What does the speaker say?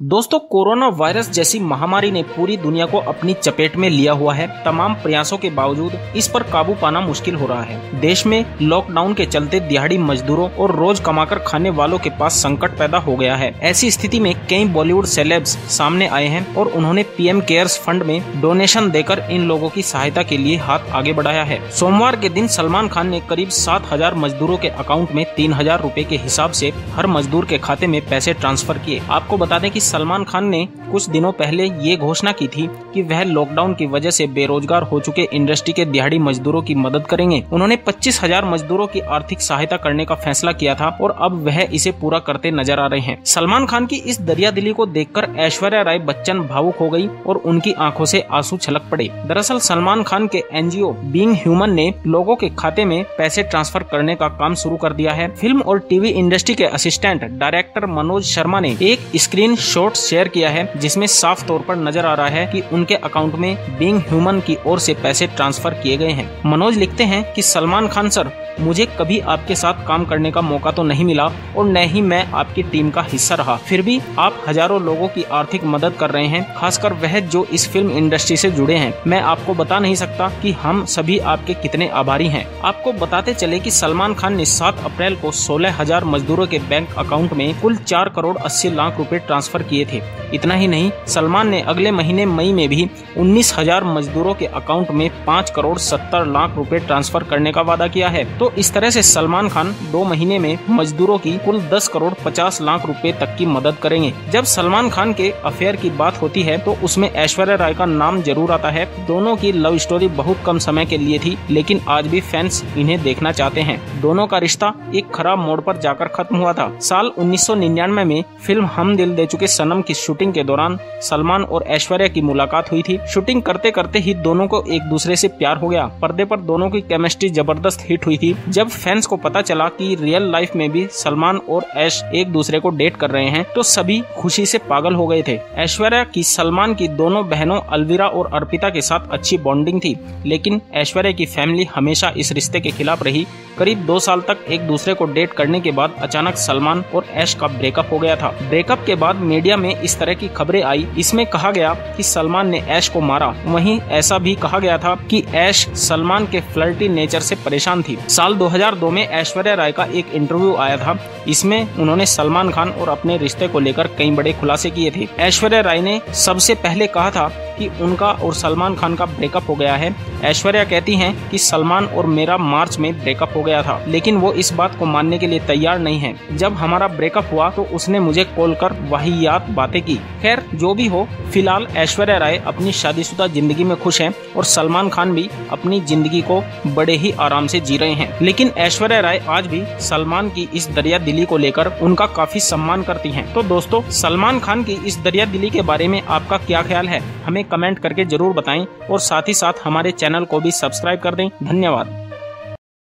दोस्तों, corona virus जैसी महामारी ने पूरी दुनिया को अपनी चपेट में लिया हुआ है। तमाम प्रयासों के बावजूद इस पर काबू पाना मुश्किल हो रहा है। देश में लॉकडाउन के चलते दिहाड़ी मजदूरों और रोज कमाकर खाने वालों के पास संकट पैदा हो गया है। ऐसी स्थिति में कई बॉलीवुड सेलेब्स सामने आए हैं और उन्होंने पीएम केयर्स फंड में डोनेशन देकर इन लोगों की सहायता के लिए हाथ आगे बढ़ाया है। सोमवार के दिन सलमान खान ने करीब 7,000 मजदूरों के अकाउंट में 3,000 रूपए के हिसाब से हर मजदूर के खाते में पैसे ट्रांसफर किए। आपको बता दें कि सलमान खान ने कुछ दिनों पहले ये घोषणा की थी कि वह लॉकडाउन की वजह से बेरोजगार हो चुके इंडस्ट्री के दिहाड़ी मजदूरों की मदद करेंगे। उन्होंने 25,000 मजदूरों की आर्थिक सहायता करने का फैसला किया था और अब वह इसे पूरा करते नजर आ रहे हैं। सलमान खान की इस दरियादिली को देखकर ऐश्वर्या राय बच्चन भावुक हो गई और उनकी आंखों से आंसू छलक पड़े। दरअसल सलमान खान के एनजीओ बीइंग ह्यूमन ने लोगों के खाते में पैसे ट्रांसफर करने का काम शुरू कर दिया है। फिल्म और टीवी इंडस्ट्री के असिस्टेंट डायरेक्टर मनोज शर्मा ने एक स्क्रीन शॉट शेयर किया है जिसमें साफ तौर पर नजर आ रहा है कि उनके अकाउंट में बीइंग ह्यूमन की ओर से पैसे ट्रांसफर किए गए हैं। मनोज लिखते हैं कि सलमान खान सर, मुझे कभी आपके साथ काम करने का मौका तो नहीं मिला और न ही मैं आपकी टीम का हिस्सा रहा, फिर भी आप हजारों लोगों की आर्थिक मदद कर रहे हैं, खासकर वह जो इस फिल्म इंडस्ट्री से जुड़े हैं। मैं आपको बता नहीं सकता कि हम सभी आपके कितने आभारी हैं। आपको बताते चले कि सलमान खान ने 7 अप्रैल को 16,000 मजदूरों के बैंक अकाउंट में कुल 4 करोड़ 80 लाख रुपए ट्रांसफर किए थे। इतना ही नहीं, सलमान ने अगले महीने मई में भी 19,000 मजदूरों के अकाउंट में 5 करोड़ 70 लाख रुपए ट्रांसफर करने का वादा किया है। तो इस तरह से सलमान खान 2 महीने में मजदूरों की कुल 10 करोड़ 50 लाख रुपए तक की मदद करेंगे। जब सलमान खान के अफेयर की बात होती है तो उसमें ऐश्वर्या राय का नाम जरूर आता है। दोनों की लव स्टोरी बहुत कम समय के लिए थी, लेकिन आज भी फैंस इन्हें देखना चाहते हैं। दोनों का रिश्ता एक खराब मोड़ पर जाकर खत्म हुआ था। साल 1999 में फिल्म हम दिल दे चुके सनम की शूटिंग के दौरान सलमान और ऐश्वर्या की मुलाकात हुई थी। शूटिंग करते करते ही दोनों को एक दूसरे से प्यार हो गया। पर्दे पर दोनों की केमिस्ट्री जबरदस्त हिट हुई थी। जब फैंस को पता चला कि रियल लाइफ में भी सलमान और ऐश एक दूसरे को डेट कर रहे हैं तो सभी खुशी से पागल हो गए थे। ऐश्वर्या की सलमान की दोनों बहनों अलविरा और अर्पिता के साथ अच्छी बॉन्डिंग थी, लेकिन ऐश्वर्या की फैमिली हमेशा इस रिश्ते के खिलाफ रही। करीब 2 साल तक एक दूसरे को डेट करने के बाद अचानक सलमान और ऐश का ब्रेकअप हो गया था। ब्रेकअप के बाद मीडिया में इस तरह की खबरें आई। इसमें कहा गया कि सलमान ने ऐश को मारा। वहीं ऐसा भी कहा गया था कि ऐश सलमान के फ्लर्टी नेचर से परेशान थी। साल 2002 में ऐश्वर्या राय का एक इंटरव्यू आया था। इसमें उन्होंने सलमान खान और अपने रिश्ते को लेकर कई बड़े खुलासे किए थे। ऐश्वर्या राय ने सबसे पहले कहा था कि उनका और सलमान खान का ब्रेकअप हो गया है। ऐश्वर्या कहती हैं कि सलमान और मेरा मार्च में ब्रेकअप हो गया था, लेकिन वो इस बात को मानने के लिए तैयार नहीं है। जब हमारा ब्रेकअप हुआ तो उसने मुझे कॉल कर वाहियात बातें की। खैर, जो भी हो, फिलहाल ऐश्वर्या राय अपनी शादीशुदा जिंदगी में खुश हैं और सलमान खान भी अपनी जिंदगी को बड़े ही आराम से जी रहे हैं। लेकिन ऐश्वर्या राय आज भी सलमान की इस दरिया दिली को लेकर उनका काफी सम्मान करती हैं। तो दोस्तों, सलमान खान की इस दरिया दिली के बारे में आपका क्या ख्याल है? हमें कमेंट करके जरूर बताएं और साथ ही साथ हमारे चैनल को भी सब्सक्राइब कर दें। धन्यवाद।